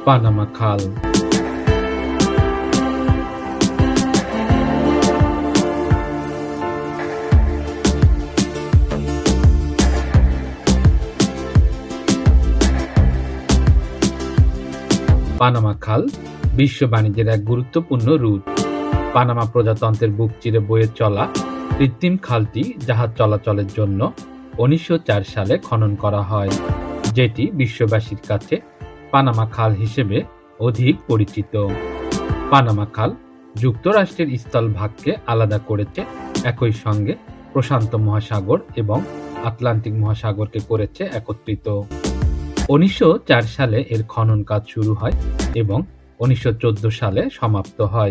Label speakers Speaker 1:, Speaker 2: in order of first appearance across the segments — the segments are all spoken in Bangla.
Speaker 1: পানামা খাল। পানামা খাল বিশ্ব বাণিজ্যের এক গুরুত্বপূর্ণ রুট। পানামা প্রজাতন্ত্রের বুক চিরে বয়ে চলা কৃত্রিম খালটি জাহাজ চলাচলের জন্য 1904 সালে খনন করা হয়, যেটি বিশ্ববাসীর কাছে পানামা খাল হিসেবে অধিক পরিচিত। পানামা খাল যুক্তরাষ্ট্রের স্থলভাগকে আলাদা করেছে, একই সঙ্গে প্রশান্ত মহাসাগর এবং আটলান্টিক মহাসাগরকে করেছে একত্রিত। 1904 সালে এর খনন কাজ শুরু হয় এবং 1914 সালে সমাপ্ত হয়।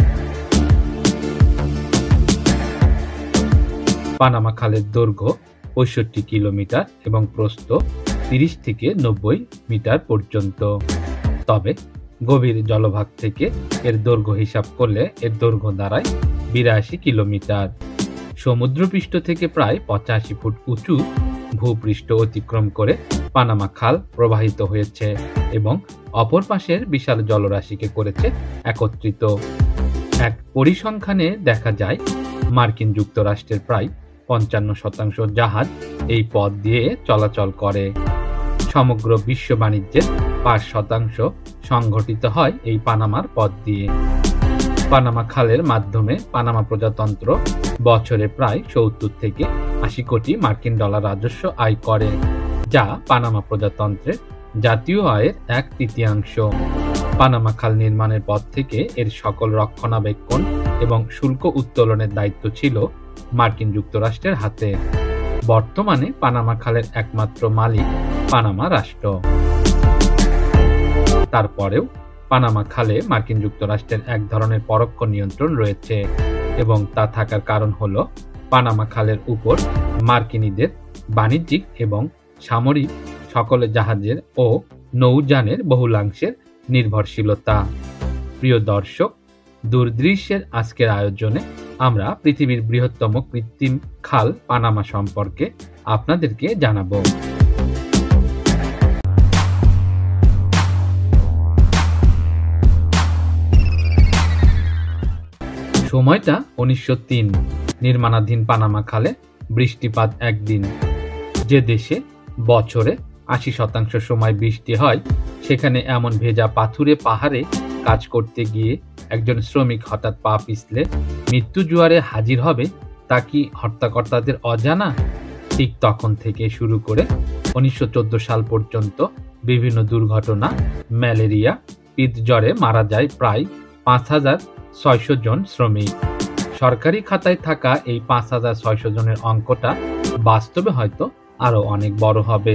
Speaker 1: পানামা খালের দৈর্ঘ্য 65 কিলোমিটার এবং প্রস্থ 30 থেকে 90 মিটার পর্যন্ত। তবে গভীর জলভাগ থেকে এর দৈর্ঘ্য হিসাব করলে এর দৈর্ঘ্য দাঁড়ায় 82 কিলোমিটার। সমুদ্রপৃষ্ঠ থেকে প্রায় 85 ফুট উঁচু ভূপৃষ্ঠ অতিক্রম করে পানামা খাল প্রবাহিত হয়েছে এবং অপর পাশের বিশাল জলরাশিকে করেছে একত্রিত। এক পরিসংখ্যানে দেখা যায় মার্কিন যুক্তরাষ্ট্রের প্রায় 55% জাহাজ এই পথ দিয়ে চলাচল করে। সমগ্র বিশ্ব বাণিজ্যের 5% সংঘটিত হয় এই পানামার পথ দিয়ে। পানামা খালের মাধ্যমে পানামা প্রজাতন্ত্র বছরে প্রায় 70 থেকে 80 কোটি মার্কিন ডলার রাজস্ব আয় করে, যা পানামা প্রজাতন্ত্রের জাতীয় আয়ের 1/3। পানামা খাল নির্মাণের পর থেকে এর সকল রক্ষণাবেক্ষণ এবং শুল্ক উত্তোলনের দায়িত্ব ছিল মার্কিন যুক্তরাষ্ট্রের হাতে। বর্তমানে পানামা খালের একমাত্র মালিক পানামা রাষ্ট্র। তারপরেও পানামা খালে মার্কিন যুক্তরাষ্ট্রের এক ধরনের পরোক্ষ নিয়ন্ত্রণ রয়েছে এবং তা থাকার কারণ হল পানামা খালের উপর মার্কিনীদের বাণিজ্যিক এবং সামরিক সকল জাহাজের ও নৌযানের বহুলাংশের নির্ভরশীলতা। প্রিয় দর্শক, দূরদৃশ্যের আজকের আয়োজনে আমরা পৃথিবীর বৃহত্তম কৃত্রিম খাল পানামা সম্পর্কে আপনাদেরকে জানাবো। সময়টা 1903। নির্মাণাধীন পানামা খালে বৃষ্টিপাত একদিন। যে দেশে বছরে 80% সময় বৃষ্টি হয়, সেখানে এমন ভেজা পাথুরে পাহাড়ে কাজ করতে গিয়ে একজন শ্রমিক হঠাৎ পা পিছলে মৃত্যু জোয়ারে হাজির হবে, তা কি হত্যাকর্তাদের অজানা? ঠিক তখন থেকে শুরু করে 1914 সাল পর্যন্ত বিভিন্ন দুর্ঘটনা, ম্যালেরিয়া, পিতজ্বরে মারা যায় প্রায় 5600 জন শ্রমিক। সরকারি খাতায় থাকা এই 5600 জনের অঙ্কটা বাস্তবে হয়তো আরো অনেক বড় হবে।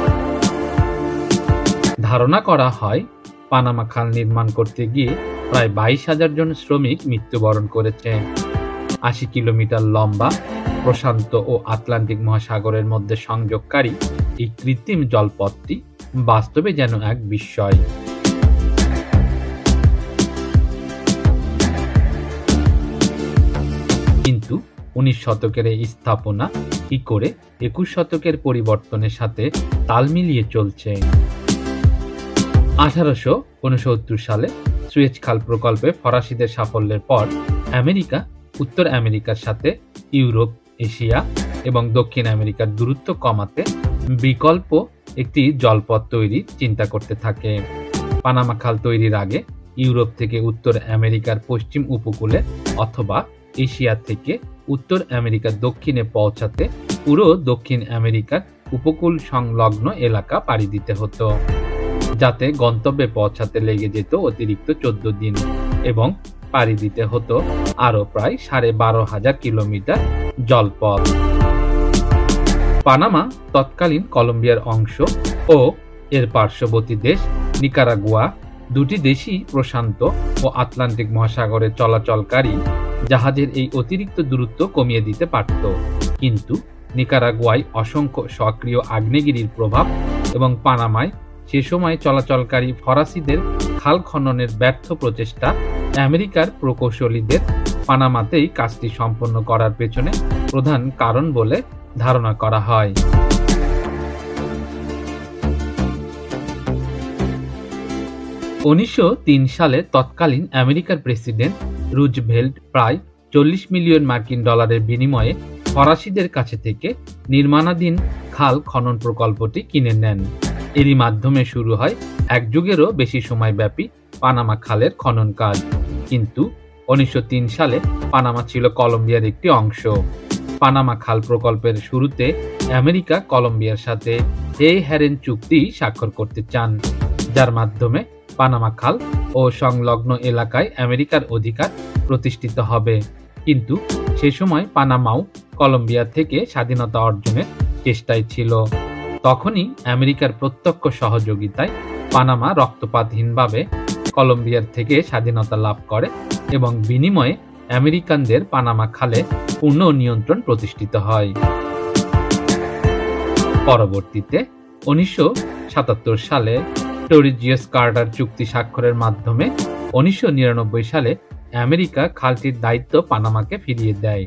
Speaker 1: ধারণা করা হয় পানামা খাল নির্মাণ করতে গিয়ে প্রায় 22,000 জন শ্রমিক মৃত্যুবরণ করেছে। 80 কিলোমিটার লম্বা প্রশান্ত ও আটলান্টিক মহাসাগরের মধ্যে সংযোগকারী এই কৃত্রিম জলপথটি বাস্তবে যেন এক বিস্ময়। কিন্তু 19 শতকের এই স্থাপনা কি করে 21 শতকের পরিবর্তনের সাথে তাল মিলিয়ে চলছে? 1869 সালে সুয়েজ খাল প্রকল্পে ফরাসিদের সাফল্যের পর আমেরিকা উত্তর আমেরিকার সাথে ইউরোপ, এশিয়া এবং দক্ষিণ আমেরিকার দূরত্ব কমাতে বিকল্প একটি জলপথ তৈরির চিন্তা করতে থাকে। পানামা খাল তৈরির আগে ইউরোপ থেকে উত্তর আমেরিকার পশ্চিম উপকূলে অথবা এশিয়া থেকে উত্তর আমেরিকার দক্ষিণে পৌঁছাতে পুরো দক্ষিণ আমেরিকার উপকূল সংলগ্ন এলাকা পাড়ি দিতে হতো, যাতে গন্তব্যে পৌঁছাতে লেগে যেত অতিরিক্ত 14 দিন এবং পাড়ি দিতে হতো আরো প্রায় 12,500 কিলোমিটার জলপথ। পানামা তৎকালীন কলম্বিয়ার অংশ ও এর পার্শ্ববর্তী দেশ নিকারাগুয়া, দুটি দেশই প্রশান্ত ও আটলান্টিক মহাসাগরে চলাচলকারী জাহাজের এই অতিরিক্ত দূরত্ব কমিয়ে দিতে পারত, কিন্তু নিকারাগুয়ায় অসংখ্য সক্রিয় আগ্নেয়গিরির প্রভাব এবং পানামায় সে সময় চলাচলকারী ফরাসিদের খাল খননের ব্যর্থ প্রচেষ্টা আমেরিকার প্রকৌশলীদের পানামাতেই কাজটি সম্পন্ন করার পেছনে প্রধান কারণ বলে ধারণা করা হয়। 1903 সালে তৎকালীন আমেরিকার প্রেসিডেন্ট রুজভেল্ট প্রায় 40 মিলিয়ন মার্কিন ডলারের বিনিময়ে ফরাসিদের কাছে থেকে নির্মাণাধীন খাল খনন প্রকল্পটি কিনে নেন। এরই মাধ্যমে শুরু হয় এক যুগেরও বেশি সময়ব্যাপী পানামা খালের খনন কাজ। কিন্তু 1903 সালে পানামা ছিল কলম্বিয়ার একটি অংশ। পানামা খাল প্রকল্পের শুরুতে আমেরিকা কলম্বিয়ার সাথে হ্যারেন চুক্তি স্বাক্ষর করতে চান, যার মাধ্যমে পানামা খাল ও সংলগ্ন এলাকায় আমেরিকার অধিকার প্রতিষ্ঠিত হবে। কিন্তু সে সময় পানামাও কলম্বিয়া থেকে স্বাধীনতা অর্জনের চেষ্টায় ছিল। তখনই আমেরিকার প্রত্যক্ষ সহযোগিতায় পানামা রক্তপাতহীনভাবে কলম্বিয়ার থেকে স্বাধীনতা লাভ করে এবং বিনিময়ে আমেরিকানদের পানামা খালে পূর্ণ নিয়ন্ত্রণ প্রতিষ্ঠিত হয়। পরবর্তীতে 1977 সালে ডুরদ্রিসো কার্টার চুক্তি স্বাক্ষরের মাধ্যমে 1999 সালে আমেরিকা খালটির দায়িত্ব পানামাকে ফিরিয়ে দেয়।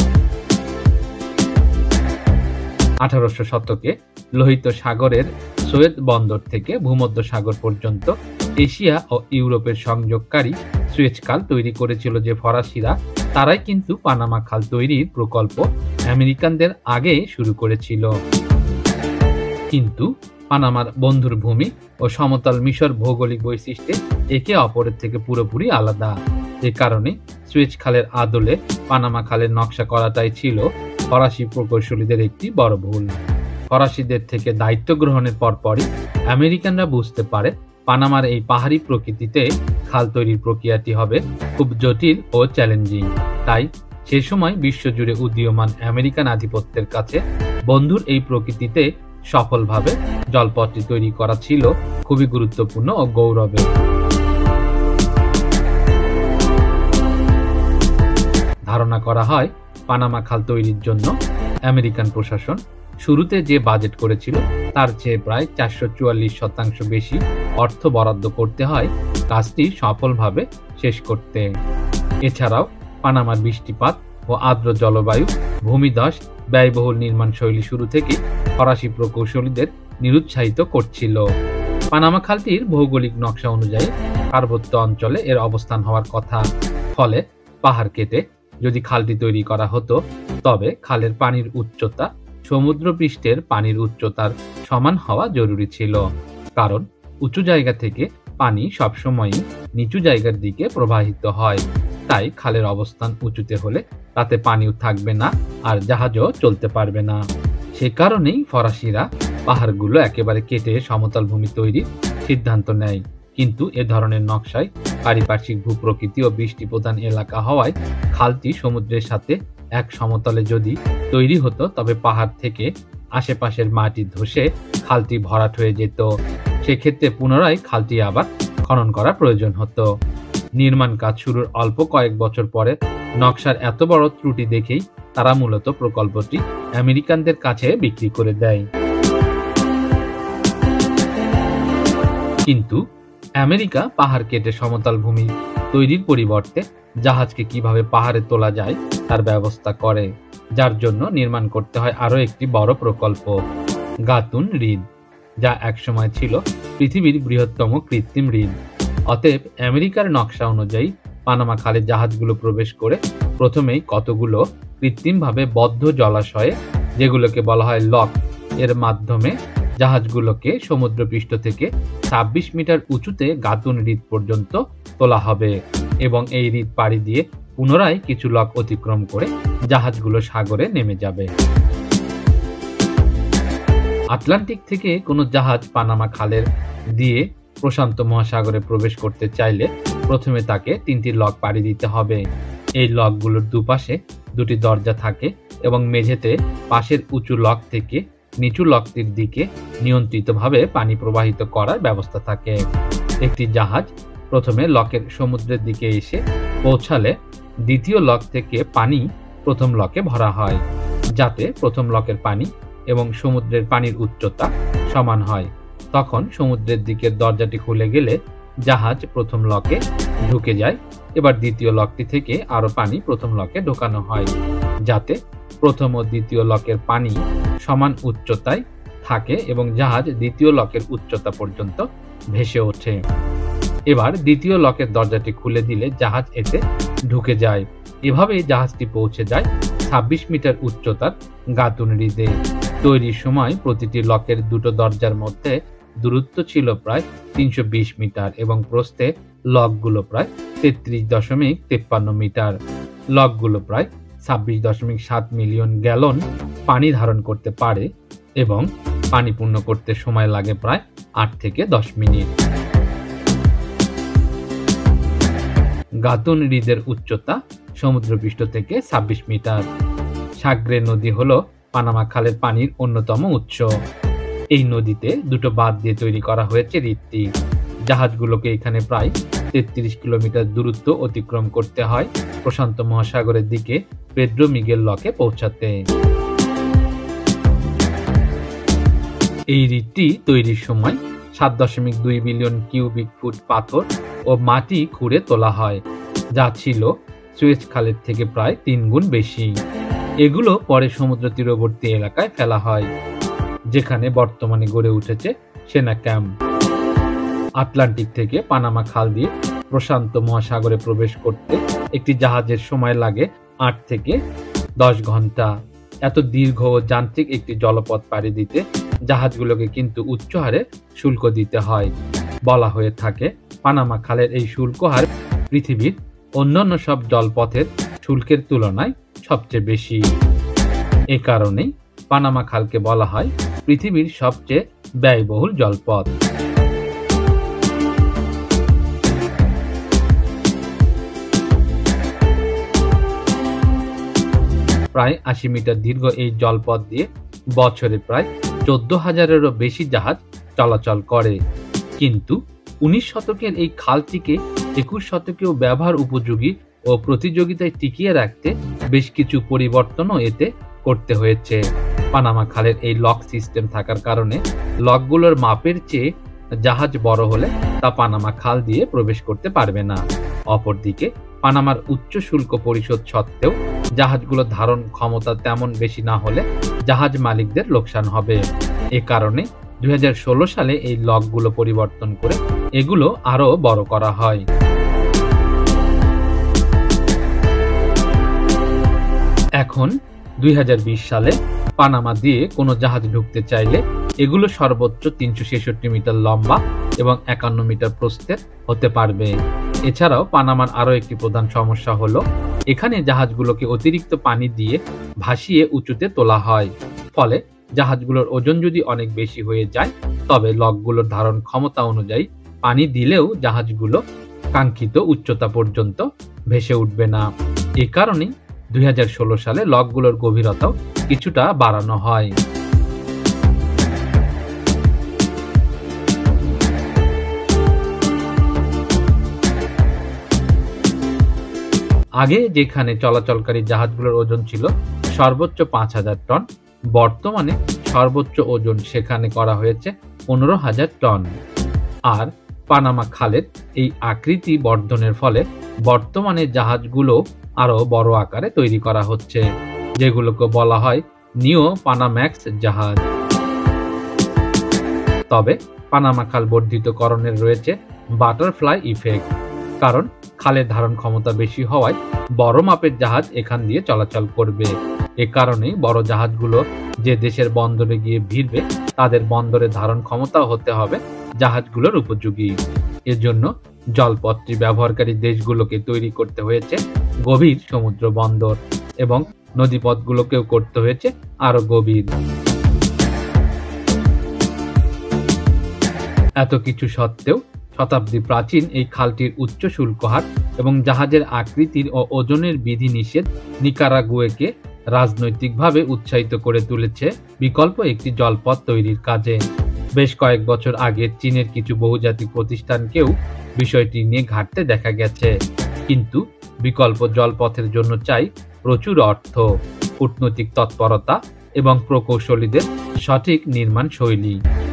Speaker 1: 1800 শতকে লোহিত সাগরের সুয়েজ বন্দর থেকে ভূমধ্যসাগর পর্যন্ত এশিয়া ও ইউরোপের সংযোগকারী সুয়েজ খাল তৈরি করেছিল যে ফরাসিরা, তারাই কিন্তু পানামা খাল তৈরির প্রকল্প আমেরিকানদের আগে শুরু করেছিল। কিন্তু পানামার বন্ধুর ভূমি ও সমতল মিশর ভৌগোলিক বৈশিষ্ট্যে একে অপরের থেকে পুরোপুরি আলাদা। এ কারণে সুয়েজ খালের আদলে পানামা খালের নকশা করাটাই ছিল ফরাসি প্রকৌশলীদের একটি বড় ভুল। ফরাসিদের থেকে দায়িত্ব গ্রহণের পরপরই আমেরিকানরা বুঝতে পারে পানামার এই পাহাড়ি প্রকৃতিতে খাল তৈরির প্রক্রিয়াটি হবে খুব জটিল ও চ্যালেঞ্জিং। তাই সে সময় বিশ্বজুড়ে উদীয়মান আমেরিকান আধিপত্যের কাছে বন্ধুর এই প্রকৃতিতে সফলভাবে জলপথটি তৈরি করা ছিল খুবই গুরুত্বপূর্ণ ও গৌরবের। ধারণা করা হয় পানামা খাল তৈরির জন্য আমেরিকান প্রশাসন শুরুতে যে বাজেট করেছিল তার চেয়ে প্রায় 444% বেশি অর্থ বরাদ্দ করতে হয় কাজটি সফলভাবে শেষ করতে। এছাড়াও পানামার বৃষ্টিপাত ও আর্দ্র জলবায়ু, ভূমিধস, ব্যয়বহুল নির্মাণ শৈলী শুরু থেকে ফরাসি প্রকৌশলীদের নিরুৎসাহিত করছিল। পানামা খালটির ভৌগোলিক নকশা অনুযায়ী পার্বত্য অঞ্চলে এর অবস্থান হওয়ার কথা। ফলে পাহাড় কেটে যদি খালটি তৈরি করা হতো তবে খালের পানির উচ্চতা সমুদ্রপৃষ্ঠের পানির উচ্চতার সমান হওয়া জরুরি ছিল, কারণ উঁচু জায়গা থেকে পানি সবসময়ই নিচু জায়গার দিকে প্রবাহিত হয়। তাই খালের অবস্থান উঁচুতে হলে তাতে পানিও থাকবে না আর জাহাজও চলতে পারবে না। সে কারণেই ফরাসিরা পাহাড়গুলো একেবারে কেটে সমতল ভূমি তৈরির সিদ্ধান্ত নেয়। কিন্তু এ ধরনের নকশায় পারিপার্শ্বিক ভূপ্রকৃতি ও বৃষ্টি প্রধান এলাকা হওয়ায় খালটি সমুদ্রের সাথে এক সমতলে যদি তৈরি হতো তবে পাহাড় থেকে আশেপাশের মাটি ধসে খালটি ভরাট হয়ে যেত। সেক্ষেত্রে পুনরায় খালটি আবার খনন করা প্রয়োজন হতো। নির্মাণ কাজ শুরুর অল্প কয়েক বছর পরে নকশার এত বড় ত্রুটি দেখেই তারা মূলত প্রকল্পটি আমেরিকানদের কাছে বিক্রি করে দেয়। কিন্তু আমেরিকা পাহাড় কেটে সমতল ভূমি তৈরির পরিবর্তে জাহাজকে কিভাবে পাহাড়ে তোলা যায় তার ব্যবস্থা করে, যার জন্য নির্মাণ করতে হয় আরও একটি বড় প্রকল্প, গাতুন হ্রদ, যা একসময় ছিল পৃথিবীর বৃহত্তম কৃত্রিম হ্রদ। অতএব আমেরিকার নকশা অনুযায়ী পানামা খালে জাহাজগুলো প্রবেশ করে প্রথমেই কতগুলো কৃত্রিমভাবে বদ্ধ জলাশয়ে, যেগুলোকে বলা হয় লক, এর মাধ্যমে জাহাজগুলোকে সমুদ্রপৃষ্ঠ থেকে 26 মিটার উঁচুতে গাতুন হ্রদ পর্যন্ত তোলা হবে এবং এই হ্রদ পাড়ি দিয়ে পুনরায় কিছু লক অতিক্রম করে জাহাজগুলো সাগরে নেমে যাবে। আটলান্টিক থেকে কোনো জাহাজ পানামা খালের দিয়ে প্রশান্ত মহাসাগরে প্রবেশ করতে চাইলে প্রথমে তাকে 3টি লক পাড়ি দিতে হবে। এই লকগুলোর দুপাশে 2টি দরজা থাকে এবং মেঝেতে পাশের উঁচু লক থেকে নিচু লকটির দিকে নিয়ন্ত্রিতভাবে পানি প্রবাহিত করার ব্যবস্থা থাকে। একটি জাহাজ প্রথমে লকের সমুদ্রের দিকে এসে পৌঁছালে দ্বিতীয় লক থেকে পানি প্রথম লকে ভরা হয়, যাতে প্রথম লকের পানি এবং সমুদ্রের পানির উচ্চতা সমান হয়। তখন সমুদ্রের দিকের দরজাটি খুলে গেলে জাহাজ প্রথম লকে ঢুকে যায়। এবার দ্বিতীয় লকটি থেকে আরো পানি প্রথম লকে ঢোকানো হয়, যাতে প্রথম ও দ্বিতীয় লকের পানি সমান উচ্চতায় থাকে এবং জাহাজ দ্বিতীয় লকের উচ্চতা পর্যন্ত ভেসে ওঠে। এবার দ্বিতীয় লকের দরজাটি খুলে দিলে জাহাজ এতে ঢুকে যায়। এভাবেই জাহাজটি পৌঁছে যায় 26 মিটার উচ্চতার গাতুন হ্রদে। তৈরির সময় প্রতিটি লকের দুটো দরজার মধ্যে দূরত্ব ছিল প্রায় 320 মিটার এবং প্রস্থে লকগুলো প্রায় 33.53 মিটার। লকগুলো প্রায় 26.7 মিলিয়ন গ্যালন পানি ধারণ করতে পারে এবং পানি পূর্ণ করতে সময় লাগে প্রায় 8 থেকে 10 মিনিট। গাতুন হ্রদের উচ্চতা সমুদ্রপৃষ্ঠ থেকে 26 মিটার। সাগ্রে নদী হল পানামা খালের পানির অন্যতম উৎস। এই নদীতে দুটো বাঁধ দিয়ে তৈরি করা হয়েছে হ্রদটি। জাহাজগুলোকে এখানে প্রায় 33 কিলোমিটার দূরত্ব অতিক্রম করতে হয় প্রশান্ত মহাসাগরের দিকে পেদ্রো মিগেল লকে পৌঁছাতে। এই হ্রদটি তৈরির সময় 7.2 বিলিয়ন কিউবিক ফুট পাথর ও মাটি খুঁড়ে তোলা হয়, যা ছিল সুয়েজ খালের থেকে প্রায় 3 গুণ বেশি। এগুলো পরে সমুদ্র তীরবর্তী এলাকায় ফেলা হয়, যেখানে বর্তমানে গড়ে উঠেছে সেনা ক্যাম্প। আটলান্টিক থেকে পানামা খাল দিয়ে প্রশান্ত মহাসাগরে প্রবেশ করতে একটি জাহাজের সময় লাগে 8 থেকে 10 ঘন্টা। এত দীর্ঘ ও যান্ত্রিক একটি জলপথ পাড়ি দিতে জাহাজগুলোকে কিন্তু উচ্চ হারে শুল্ক দিতে হয়। বলা হয়ে থাকে পানামা খালের এই শুল্ক হার পৃথিবীর অন্যান্য সব জলপথের শুল্কের তুলনায় সবচেয়ে বেশি। এ কারণেই পানামা খালকে বলা হয় পৃথিবীর সবচেয়ে ব্যয়বহুল জলপথ। প্রায় 80 মিটার দীর্ঘ এই জলপথ দিয়ে বছরে প্রায় 14,000-এরও বেশি জাহাজ চলাচল করে। কিন্তু 19 শতকের এই খালটিকে 21 শতকেও ব্যবহার উপযোগী ও প্রতিযোগিতায় টিকিয়ে রাখতে বেশ কিছু পরিবর্তনও এতে করতে হয়েছে। পানামা খালের এই লক সিস্টেম থাকার কারণে লকগুলোর মাপের চেয়ে জাহাজ বড় হলে তা পানামা খাল দিয়ে প্রবেশ করতে পারবে না। অপরদিকে পানামার উচ্চ শুল্ক পরিশোধ সত্ত্বেও জাহাজগুলোর ধারণ ক্ষমতা তেমন বেশি না হলে জাহাজ মালিকদের লোকসান হবে। এ কারণে 2016 সালে এই লকগুলো পরিবর্তন করে এগুলো আরো বড় করা হয়। এখন 2020 সালে পানামা দিয়ে কোনো জাহাজ ঢুকতে চাইলে এগুলো সর্বোচ্চ 366 মিটার লম্বা এবং 51 মিটার প্রস্থের হতে পারবে। এছাড়াও পানামার আরো একটি প্রধান সমস্যা হলো এখানে জাহাজগুলোকে অতিরিক্ত পানি দিয়ে ভাসিয়ে উঁচুতে তোলা হয়। ফলে জাহাজগুলোর ওজন যদি অনেক বেশি হয়ে যায় তবে লকগুলোর ধারণ ক্ষমতা অনুযায়ী পানি দিলেও জাহাজগুলো কাঙ্ক্ষিত উচ্চতা পর্যন্ত ভেসে উঠবে না। এ কারণেই 2016 সালে লকগুলোর গভীরতাও কিছুটা বাড়ানো হয়। আগে যেখানে চলাচলকারী জাহাজগুলোর ওজন ছিল সর্বোচ্চ 5,000 টন, বর্তমানে সর্বোচ্চ ওজন সেখানে করা হয়েছে 15,000 টন। আর পানামা খালের এই আকৃতি বর্ধনের ফলে বর্তমানে জাহাজগুলো আরো বড় আকারে তৈরি করা হচ্ছে, যেগুলোকে বলা হয় নিও পানাম্যাক্স জাহাজ। তবে পানামা খাল বর্ধিতকরণের রয়েছে বাটারফ্লাই ইফেক্ট, কারণ খালের ধারণ ক্ষমতা বেশি হওয়ায় বড় মাপের জাহাজ এখান দিয়ে চলাচল করবে। এ কারণেই বড় জাহাজগুলো যে দেশের বন্দরে গিয়ে ভিড়বে তাদের বন্দরে ধারণ ক্ষমতাও হতে হবে জাহাজগুলোর উপযোগী। এজন্য জলপথটি ব্যবহারকারী দেশগুলোকে তৈরি করতে হয়েছে গভীর সমুদ্র বন্দর এবং নদীপথগুলোকেও করতে হয়েছে আরো গভীর। এত কিছু সত্ত্বেও শতাব্দী প্রাচীন এই খালটির উচ্চ শুল্ক হার এবং জাহাজের আকৃতির ও ওজনের বিধিনিষেধ নিকারাগুয়েকে রাজনৈতিকভাবে উৎসাহিত করে তুলেছে বিকল্প একটি জলপথ তৈরির কাজে। বেশ কয়েক বছর আগে চীনের কিছু বহুজাতিক প্রতিষ্ঠানকেও বিষয়টি নিয়ে ঘাটতে দেখা গেছে, কিন্তু বিকল্প জলপথের জন্য চাই প্রচুর অর্থ, কূটনৈতিক তৎপরতা এবং প্রকৌশলীদের সঠিক নির্মাণ শৈলী।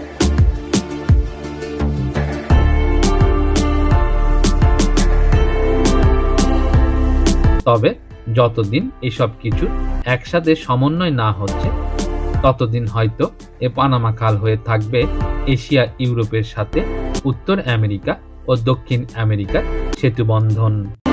Speaker 1: তবে যতদিন এসব কিছু একসাথে সমন্বয় না হচ্ছে ততদিন হয়তো এ পানামা খাল হয়ে থাকবে এশিয়া ইউরোপের সাথে উত্তর আমেরিকা ও দক্ষিণ আমেরিকার সেতু বন্ধন।